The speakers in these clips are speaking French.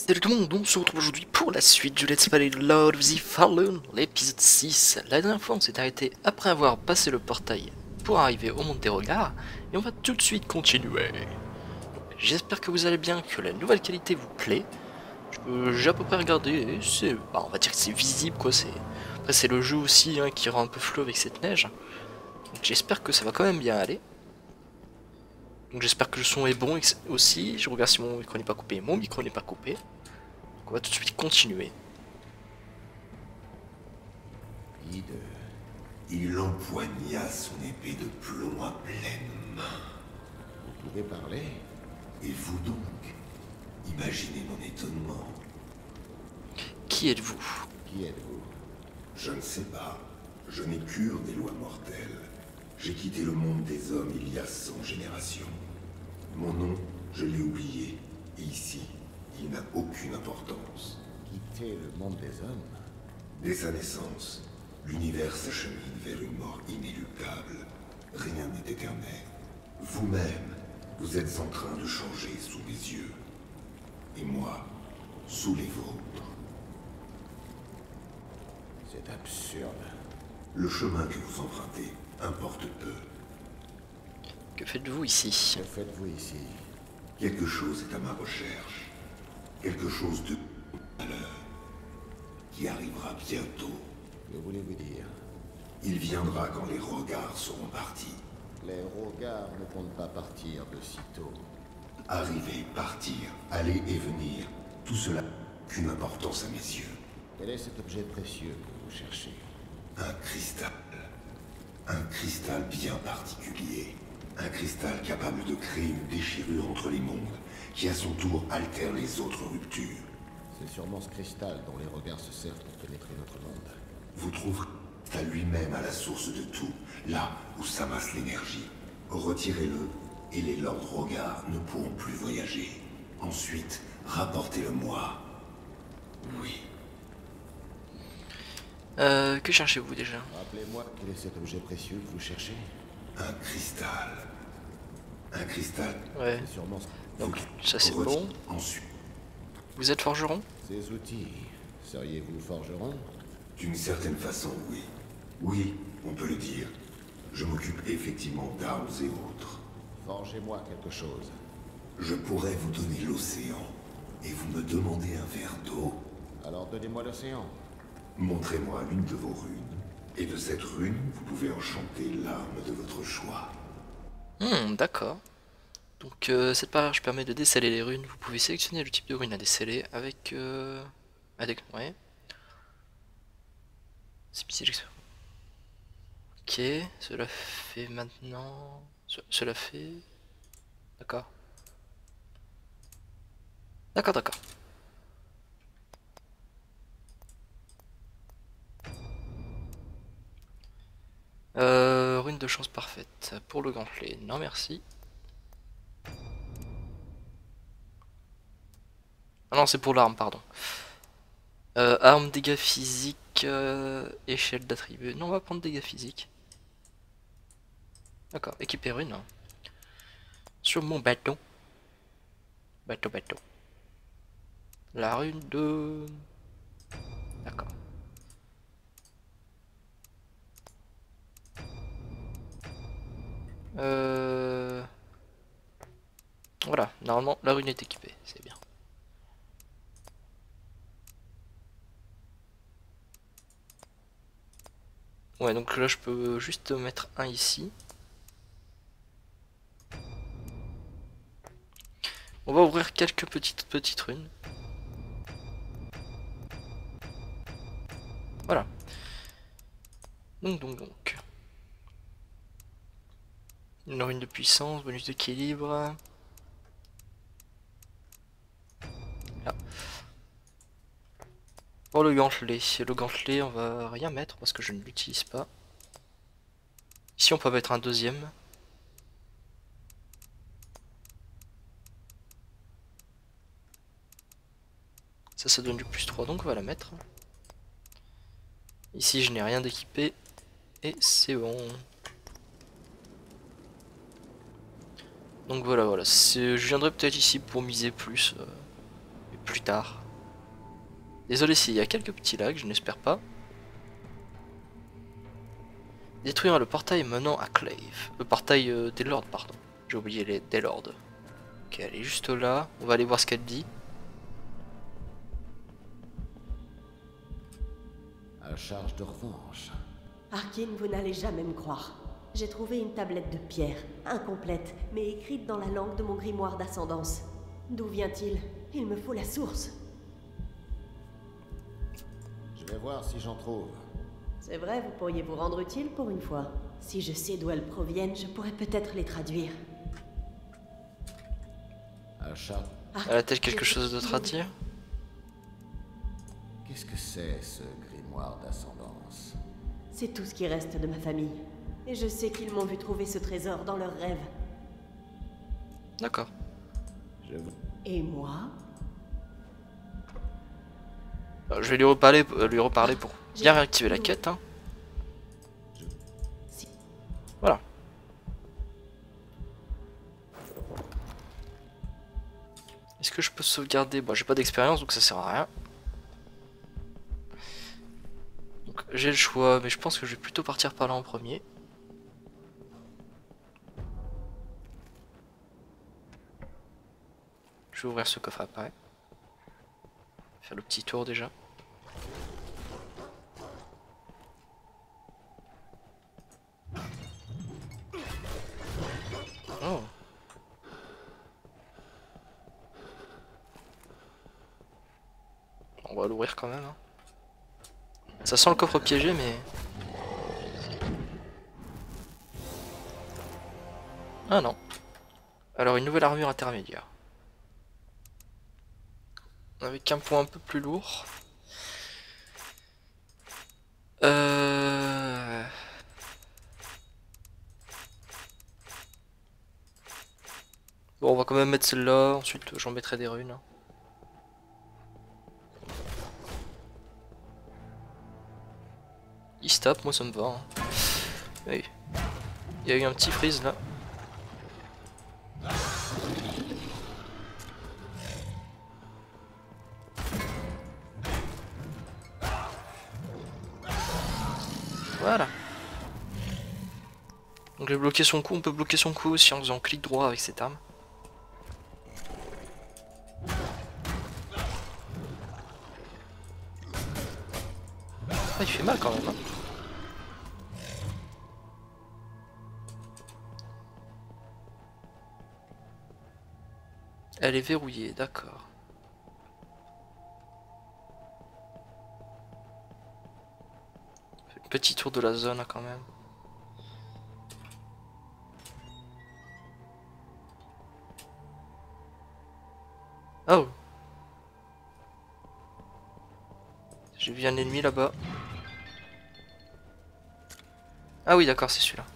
Salut tout le monde, on se retrouve aujourd'hui pour la suite du Let's Play Lord of the Fallen, l'épisode 6. La dernière fois on s'est arrêté après avoir passé le portail pour arriver au monde des regards, et on va tout de suite continuer. J'espère que vous allez bien, que la nouvelle qualité vous plaît. J'ai à peu près regardé, et c'est, on va dire que c'est visible quoi, après c'est le jeu aussi hein, qui rend un peu flou avec cette neige. Donc j'espère que ça va quand même bien aller. Donc j'espère que le son est bon aussi, je regarde si mon micro n'est pas coupé, mon micro n'est pas coupé. Donc on va tout de suite continuer. Il empoigna son épée de plomb à pleine main. Vous pouvez parler? Et vous donc, imaginez mon étonnement. Qui êtes-vous? Qui êtes-vous? Je ne sais pas. Je n'ai cure des lois mortelles. J'ai quitté le monde des hommes il y a 100 générations. Mon nom, je l'ai oublié. Et ici, il n'a aucune importance. Quitter le monde des hommes? Dès sa naissance, l'univers s'achemine vers une mort inéluctable. Rien n'est éternel. Vous-même, vous êtes en train de changer sous mes yeux. Et moi, sous les vôtres. C'est absurde. Le chemin que vous empruntez importe peu. Que faites-vous ici? Que faites-vous ici? Quelque chose est à ma recherche. Quelque chose de valeur qui arrivera bientôt. Que voulez-vous dire? Il viendra quand les regards seront partis. Les regards ne comptent pas partir de sitôt. Arriver, partir, aller et venir, tout cela n'a qu'une importance à mes yeux. Quel est cet objet précieux que vous cherchez? Un cristal. Un cristal bien particulier. Un cristal capable de créer une déchirure entre les mondes, qui à son tour altère les autres ruptures. C'est sûrement ce cristal dont les regards se servent pour pénétrer notre monde. Vous trouverez à lui-même à la source de tout, là où s'amasse l'énergie. Retirez-le, et les Lords Rogar ne pourront plus voyager. Ensuite, rapportez-le-moi. Oui. Que cherchez-vous déjà? Rappelez-moi quel est cet objet précieux que vous cherchez? Un cristal. Un cristal. Ouais, C'est sûrement donc ça c'est Retirez bon. ensuite. Vous êtes forgeron? ces outils. Seriez-vous forgeron? D'une certaine façon, oui. Oui, on peut le dire. Je m'occupe effectivement d'armes et autres. Forgez-moi quelque chose. Je pourrais vous donner l'océan, et vous me demandez un verre d'eau. Alors donnez-moi l'océan. Montrez-moi l'une de vos runes, et de cette rune, vous pouvez enchanter l'arme de votre choix. D'accord. Donc cette page permet de déceler les runes. Vous pouvez sélectionner le type de rune à déceler avec... ouais. Ok, cela fait maintenant... Cela fait... D'accord. D'accord. Rune de chance parfaite. Pour le gantelet, non merci. Ah non, c'est pour l'arme, pardon. Arme, dégâts physiques, échelle d'attribut. Non, on va prendre dégâts physiques. D'accord, équiper rune. Sur mon bateau. Bateau. La rune de... D'accord. Voilà, normalement la rune est équipée, c'est bien. Ouais, donc là je peux juste mettre un ici. On va ouvrir quelques petites runes. Voilà. Donc. Une rune de puissance, bonus d'équilibre. Là. Pour le gantelet, on va rien mettre parce que je ne l'utilise pas. Ici on peut mettre un deuxième. Ça donne du +3, donc on va la mettre. Ici je n'ai rien d'équipé. Et c'est bon. Donc voilà, je viendrai peut-être ici pour miser plus. Et plus tard. Désolé s'il y a quelques petits lags, je n'espère pas. Détruire le portail menant à Clave. Le portail des Lords, pardon. J'ai oublié les des Lords. Ok, elle est juste là. On va aller voir ce qu'elle dit. À charge de revanche. Arkin, vous n'allez jamais me croire. J'ai trouvé une tablette de pierre, incomplète, mais écrite dans la langue de mon grimoire d'ascendance. D'où vient-il? Il me faut la source. Je vais voir si j'en trouve. C'est vrai, vous pourriez vous rendre utile pour une fois. Si je sais d'où elles proviennent, je pourrais peut-être les traduire. À charge... Elle a-t-elle quelque chose d'autre à dire? Qu'est-ce que c'est, ce grimoire d'ascendance? C'est tout ce qui reste de ma famille. Et je sais qu'ils m'ont vu trouver ce trésor dans leurs rêves. D'accord. Et moi? Je vais lui reparler pour bien réactiver la quête. Hein. Voilà. Est-ce que je peux sauvegarder? Bon, j'ai pas d'expérience donc ça sert à rien. Donc j'ai le choix, mais je pense que je vais plutôt partir par là en premier. Je vais ouvrir ce coffre après. Faire le petit tour déjà. Oh. On va l'ouvrir quand même. Hein. Ça sent le coffre piégé mais... Ah non. Alors une nouvelle armure intermédiaire. Avec un point un peu plus lourd. Bon, on va quand même mettre celle-là, ensuite j'en mettrai des runes. Il se tape, moi ça me va. Hein. Oui. Il y a eu un petit freeze là. Voilà. Donc j'ai bloqué son coup, on peut bloquer son coup aussi en faisant clic droit avec cette arme. Ah, il fait mal quand même. Hein. Elle est verrouillée, d'accord. Petit tour de la zone quand même. Oh! J'ai vu un ennemi là-bas. Ah oui d'accord c'est celui-là.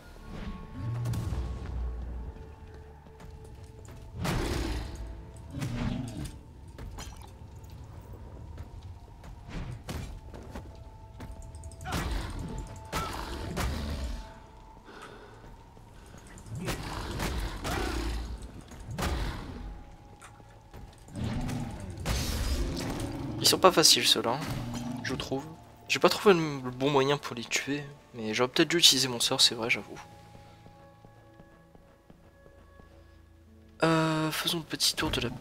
Ils sont pas faciles ceux-là, je trouve. J'ai pas trouvé le bon moyen pour les tuer, mais j'aurais peut-être dû utiliser mon sort, c'est vrai, j'avoue. Faisons le petit tour de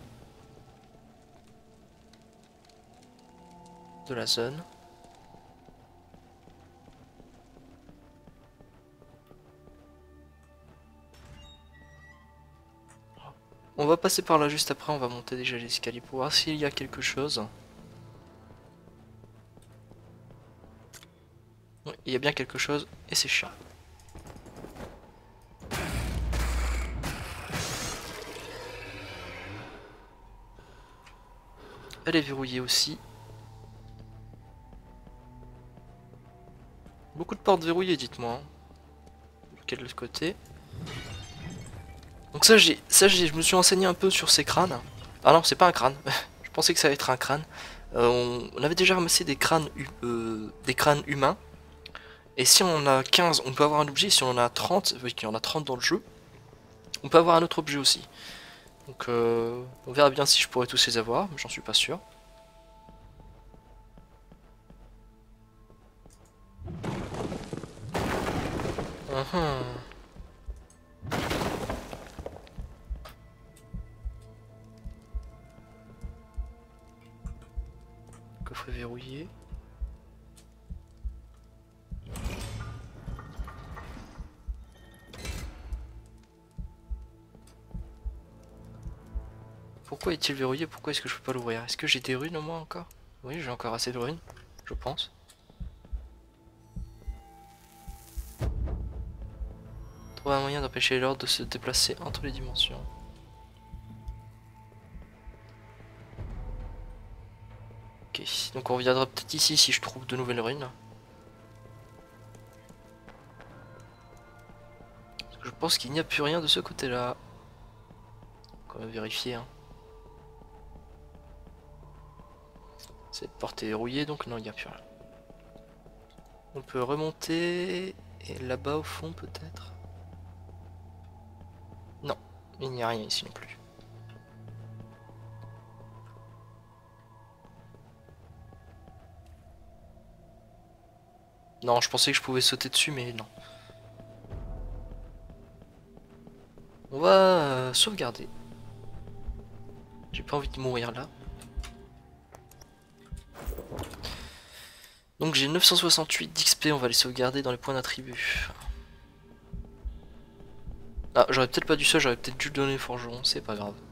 la zone. On va passer par là juste après, on va monter déjà l'escalier pour voir s'il y a quelque chose. Oui, il y a bien quelque chose et c'est chiant. Elle est verrouillée aussi. Beaucoup de portes verrouillées, dites-moi. Hein. De quel côté? Donc je me suis renseigné un peu sur ces crânes. Ah non, c'est pas un crâne. Je pensais que ça allait être un crâne. On avait déjà ramassé des crânes humains. Et si on en a 15, on peut avoir un objet. Si on en a 30, vu qu'il y en a 30 dans le jeu, on peut avoir un autre objet aussi. Donc on verra bien si je pourrais tous les avoir, mais j'en suis pas sûr. Coffret verrouillé. Pourquoi est-il verrouillé? Pourquoi est-ce que je peux pas l'ouvrir? Est-ce que j'ai des runes au moins encore? Oui, j'ai encore assez de runes, je pense. Trouver un moyen d'empêcher l'ordre de se déplacer entre les dimensions. Ok, donc on reviendra peut-être ici si je trouve de nouvelles runes. Parce que je pense qu'il n'y a plus rien de ce côté-là. Donc on va vérifier. Hein. Cette porte est verrouillée, donc non, il n'y a plus rien. On peut remonter, et là-bas au fond peut-être. Non, il n'y a rien ici non plus. Non, je pensais que je pouvais sauter dessus, mais non. On va sauvegarder. J'ai pas envie de mourir là. Donc j'ai 968 d'XP, on va les sauvegarder dans les points d'attribut. Ah, j'aurais peut-être pas dû ça, j'aurais peut-être dû le donner au forgeron, c'est pas grave.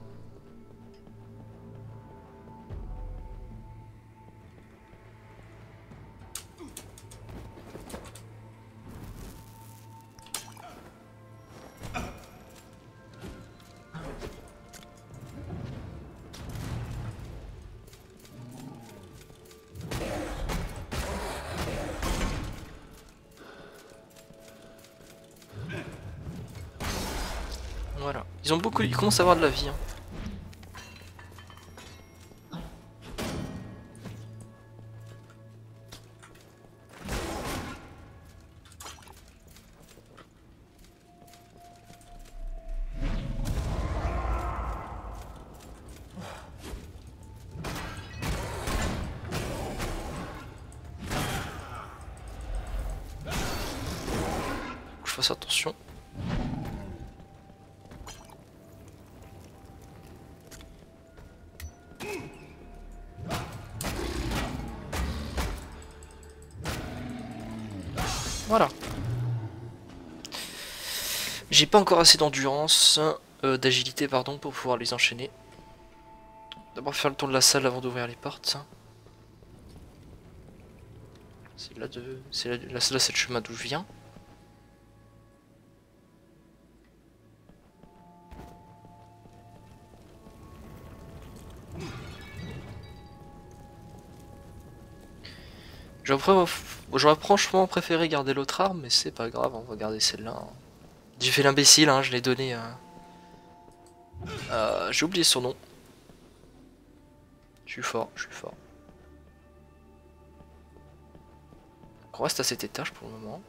Voilà. Ils commencent à avoir de la vie. Hein. Je fasse attention. Voilà. J'ai pas encore assez d'endurance, d'agilité pardon, pour pouvoir les enchaîner. D'abord faire le tour de la salle avant d'ouvrir les portes. C'est là c'est le chemin d'où je viens. J'aurais franchement préféré garder l'autre arme, mais c'est pas grave, on va garder celle-là. Hein. J'ai fait l'imbécile, hein, je l'ai donné j'ai oublié son nom. Je suis fort, je suis fort. Donc on reste à cet étage pour le moment.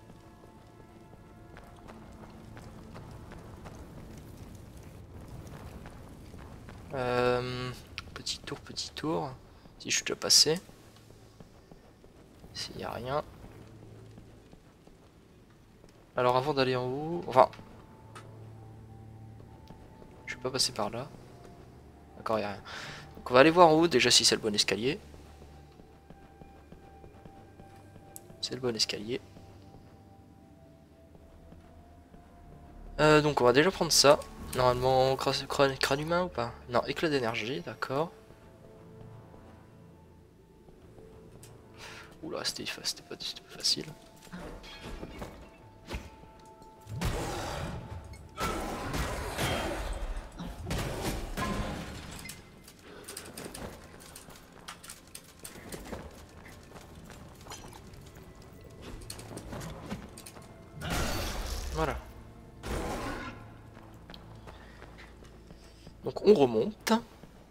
Petit tour, petit tour. Si je suis déjà passé. S'il n'y a rien. Alors avant d'aller en haut... Enfin... Je suis pas passé par là. D'accord, il n'y a rien. Donc on va aller voir en haut déjà si c'est le bon escalier. C'est le bon escalier. Donc on va déjà prendre ça. Normalement, crâne humain ou pas? Non, éclat d'énergie, d'accord. Oula, c'était pas facile. Voilà. Donc on remonte. On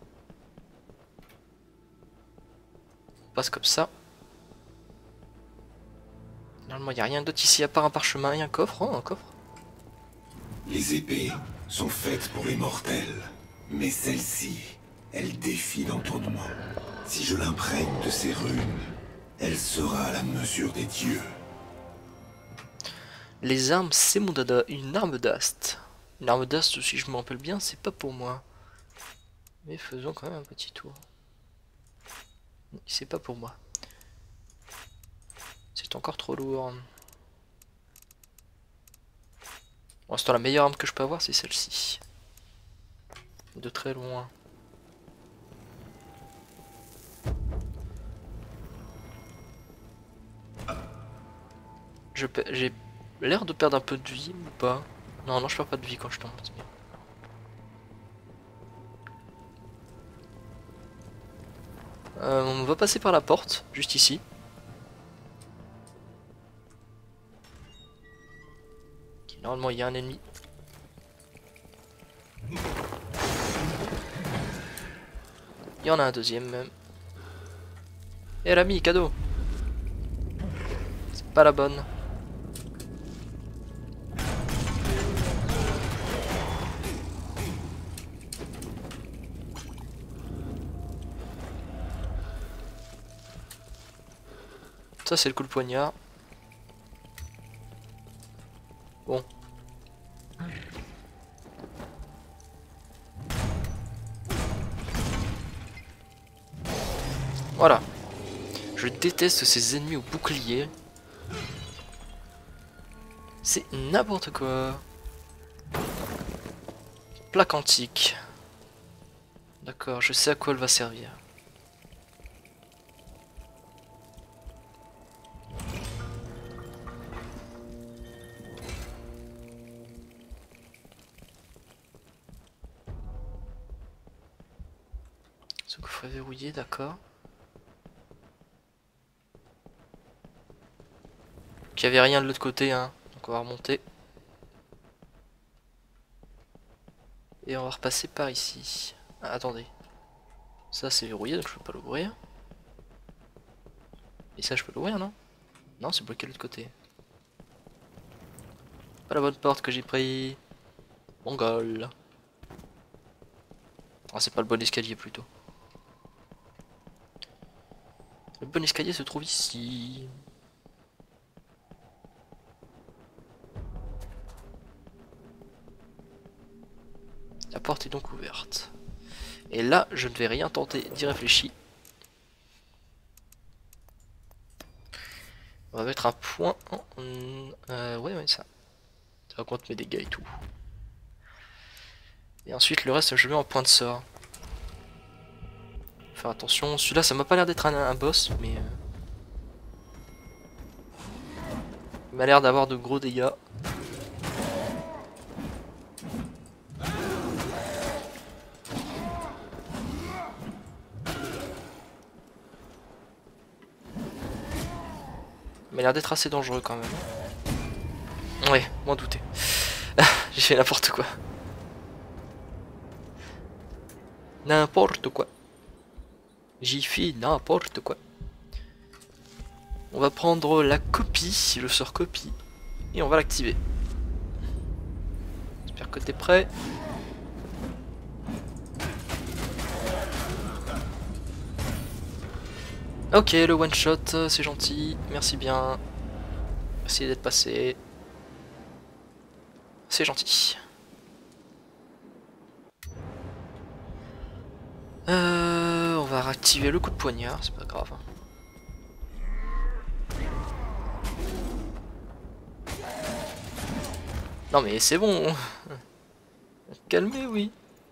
passe comme ça. Normalement il n'y a rien d'autre ici à part un parchemin et un coffre. Oh, un coffre. Les épées sont faites pour les mortels. Mais celle-ci, elle défie l'entendement. Si je l'imprègne de ces runes, elle sera à la mesure des dieux. Les armes, c'est mon dada. Une arme d'ast. Une arme d'ast, si je me rappelle bien, c'est pas pour moi. Mais faisons quand même un petit tour. C'est pas pour moi. C'est encore trop lourd. Pour l'instant, la meilleure arme que je peux avoir, c'est celle-ci. De très loin. J'ai l'air de perdre un peu de vie ou pas? Non, non, je perds pas de vie quand je tombe, c'est bien. On va passer par la porte, juste ici. Okay, normalement, il y a un ennemi. Il y en a un deuxième même. Et l'ami, cadeau. C'est pas la bonne. Ça c'est le coup de poignard. Bon. Voilà. Je déteste ces ennemis au bouclier. C'est n'importe quoi. Plaque antique. D'accord, je sais à quoi elle va servir. Ce coffret verrouillé, d'accord. Il n'y avait rien de l'autre côté, hein. Donc on va remonter. Et on va repasser par ici. Ah, attendez. Ça c'est verrouillé, donc je peux pas l'ouvrir. Et ça je peux l'ouvrir, non? Non, c'est bloqué de l'autre côté. Pas la bonne porte que j'ai pris. Mongol. Ah, c'est pas le bon escalier plutôt. Le bon escalier se trouve ici. La porte est donc ouverte. Et là, je ne vais rien tenter d'y réfléchir. On va mettre un point en... ouais, ça. Ça raconte mes dégâts et tout. Et ensuite, le reste, je mets en point de sort. Faire attention. Celui-là, ça m'a pas l'air d'être un boss, mais... il m'a l'air d'avoir de gros dégâts. Il m'a l'air d'être assez dangereux quand même. Ouais, m'en douter. J'ai fait n'importe quoi. N'importe quoi. J'y fais n'importe quoi. On va prendre la copie, le sort copie, et on va l'activer. J'espère que t'es prêt. Ok, le one shot, c'est gentil, merci bien. Merci d'être passé. C'est gentil. On va réactiver le coup de poignard, c'est pas grave. Non mais c'est bon. Calmez, oui.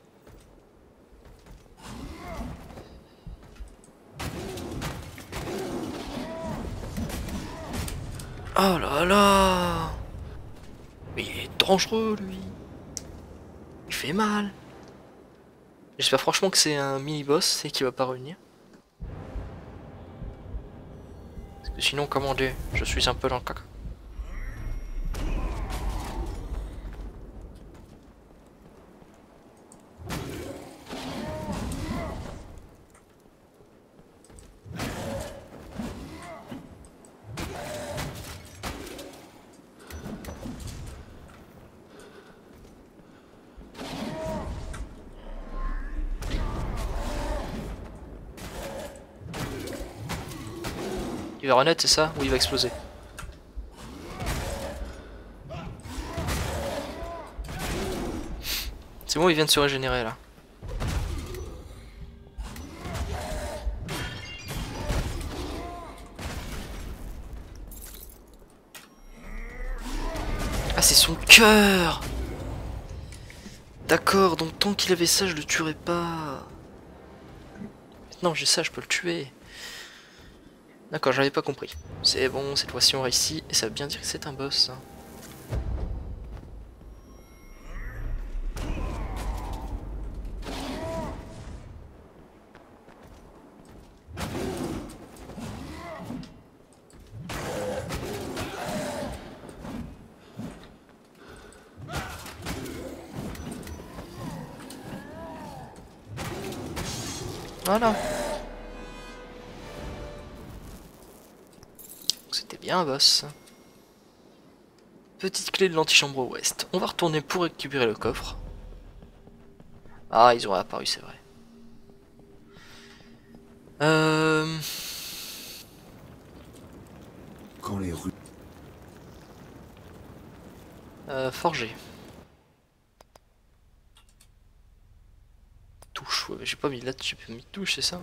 Oh là là. Mais il est dangereux lui. Il fait mal. J'espère franchement que c'est un mini-boss et qu'il va pas revenir. Parce que sinon, comment dire, je suis un peu dans le caca. Il va renaître, c'est ça? Ou il va exploser? C'est bon, il vient de se régénérer là. Ah, c'est son cœur! D'accord, donc tant qu'il avait ça, je le tuerais pas. Maintenant j'ai ça, je peux le tuer. D'accord, j'avais pas compris. C'est bon, cette fois-ci on réussit, et ça veut bien dire que c'est un boss. Hein. Voilà. C'était bien un boss. Petite clé de l'antichambre ouest. On va retourner pour récupérer le coffre. Ah, ils ont apparu, c'est vrai. Quand les rues... Forger. Touche, ouais, j'ai pas mis là, j'ai pas mis touche, c'est ça?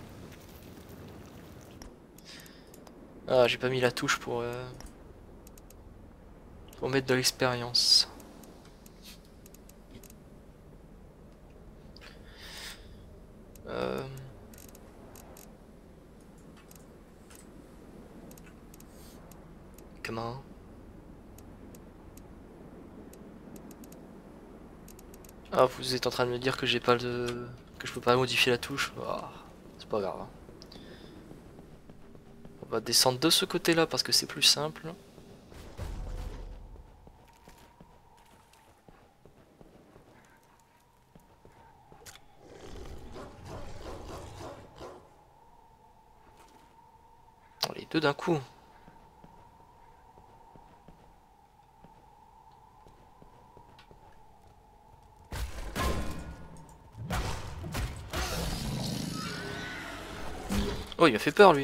Ah, j'ai pas mis la touche pour mettre de l'expérience. Comment? Ah, vous êtes en train de me dire que j'ai pas de... que je peux pas modifier la touche? Oh, c'est pas grave. On va descendre de ce côté-là parce que c'est plus simple. Oh, les deux d'un coup. Oh, il m'a fait peur, lui.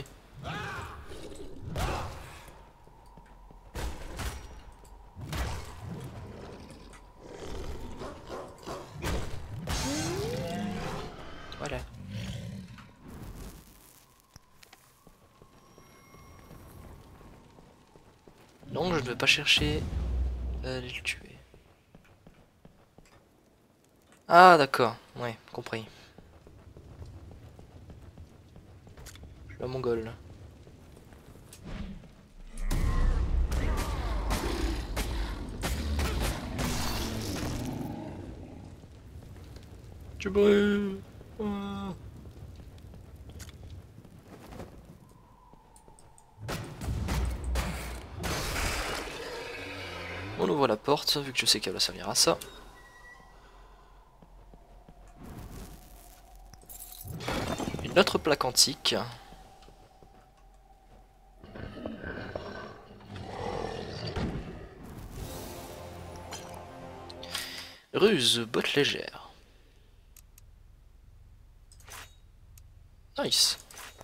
Voilà. Non, je ne vais pas chercher à aller le tuer. Ah, d'accord. Ouais, compris. Je suis un mongol. Tu brûles. On ouvre la porte, vu que je sais qu'elle va servir à ça. Une autre plaque antique. Ruse, botte légère. Nice.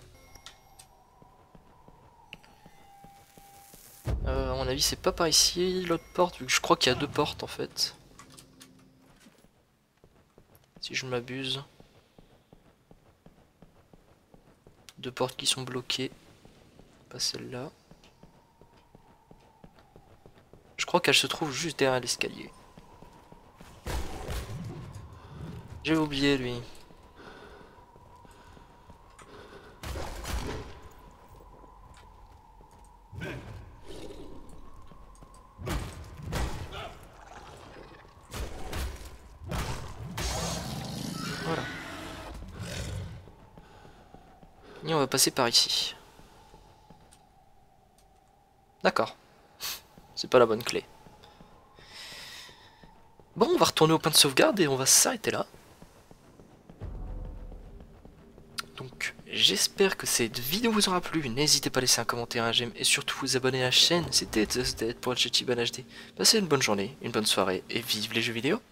À mon avis, c'est pas par ici l'autre porte, vu que je crois qu'il y a deux portes en fait. Si je ne m'abuse. Deux portes qui sont bloquées. Pas celle-là. Je crois qu'elle se trouve juste derrière l'escalier. J'ai oublié lui. Voilà. Et on va passer par ici. D'accord. C'est pas la bonne clé. Bon, on va retourner au point de sauvegarde et on va s'arrêter là. Donc, j'espère que cette vidéo vous aura plu. N'hésitez pas à laisser un commentaire, un j'aime et surtout vous abonner à la chaîne. C'était pour le HD. Passez une bonne journée, une bonne soirée et vive les jeux vidéo.